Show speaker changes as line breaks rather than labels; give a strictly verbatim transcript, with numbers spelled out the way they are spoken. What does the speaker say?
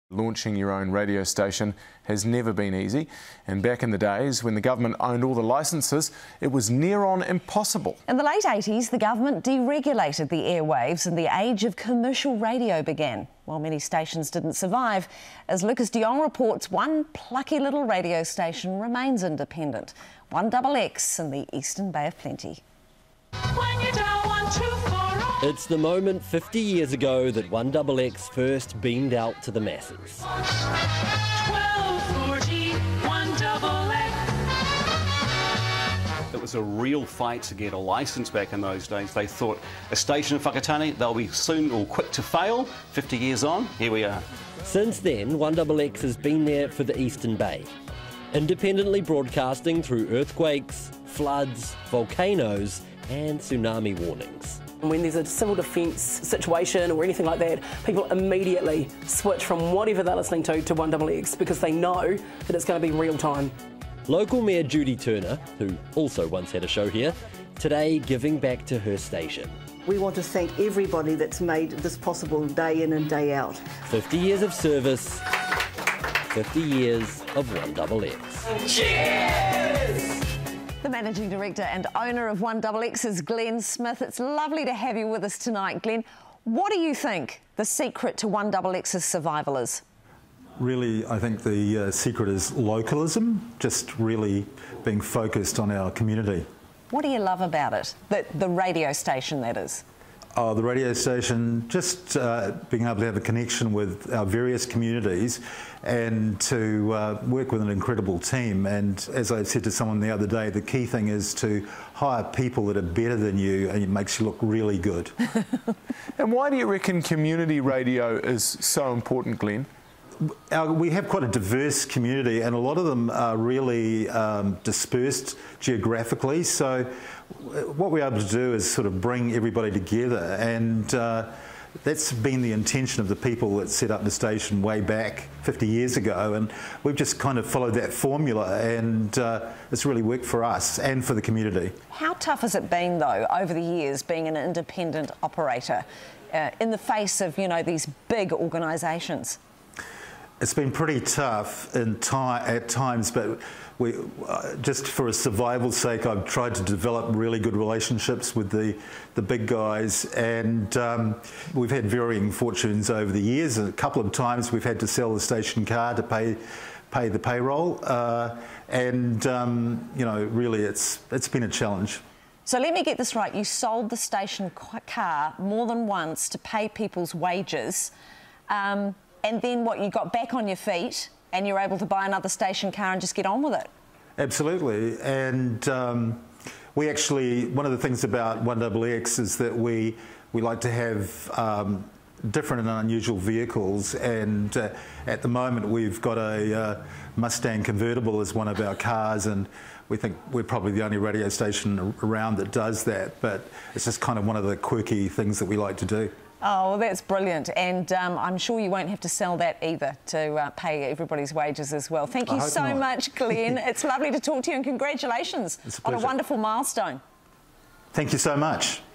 Launching your own radio station has never been easy, and back in the days when the government owned all the licences, it was near on impossible.
In the late eighties, the government deregulated the airwaves and the age of commercial radio began. While many stations didn't survive, as Lucas de Jong reports, one plucky little radio station remains independent, one X X in the Eastern Bay of Plenty.
When you don't want to
It's the moment fifty years ago that one X X first beamed out to the masses.
twelve forty, one X X.
It was a real fight to get a licence back in those days. They thought a station in Whakatane, they'll be soon or quick to fail. fifty years on, here we are.
Since then, one X X has been there for the Eastern Bay, independently broadcasting through earthquakes, floods, volcanoes and tsunami warnings.
When there's a civil defence situation or anything like that, people immediately switch from whatever they're listening to to one X X because they know that it's going to be real time.
Local Mayor Judy Turner, who also once had a show here, today giving back to her station.
We want to thank everybody that's made this possible day in and day out.
fifty years of service, fifty years of one X X.
Cheers! The Managing Director and owner of one X X is Glenn Smith. It's lovely to have you with us tonight, Glenn. What do you think the secret to one X X's survival is?
Really, I think the uh, secret is localism, just really being focused on our community.
What do you love about it? The, the radio station, that is.
Oh, the radio station, just uh, being able to have a connection with our various communities and to uh, work with an incredible team. And as I said to someone the other day, the key thing is to hire people that are better than you, and it makes you look really good.
And why do you reckon community radio is so important, Glenn?
Our, we have quite a diverse community, and a lot of them are really um, dispersed geographically. So what we're able to do is sort of bring everybody together, and uh, that's been the intention of the people that set up the station way back fifty years ago, and we've just kind of followed that formula, and uh, it's really worked for us and for the community.
How tough has it been, though, over the years, being an independent operator uh, in the face of, you know, these big organisations?
It's been pretty tough in time, at times, but we, uh, just for a survival's sake, I've tried to develop really good relationships with the, the big guys, and um, we've had varying fortunes over the years. A couple of times we've had to sell the station car to pay, pay the payroll, uh, and um, you know, really it's, it's been a challenge.
So let me get this right, you sold the station car more than once to pay people's wages. Um, And then what, you got back on your feet and you're able to buy another station car and just get on with it?
Absolutely. And um, we actually, one of the things about one X X is that we, we like to have um, different and unusual vehicles, and uh, at the moment we've got a uh, Mustang convertible as one of our cars, and we think we're probably the only radio station around that does that, but it's just kind of one of the quirky things that we like to do.
Oh, well, that's brilliant, and um, I'm sure you won't have to sell that either to uh, pay everybody's wages as well. Thank you so
not.
much, Glenn. It's lovely to talk to you, and congratulations on a wonderful milestone.
Thank you so much.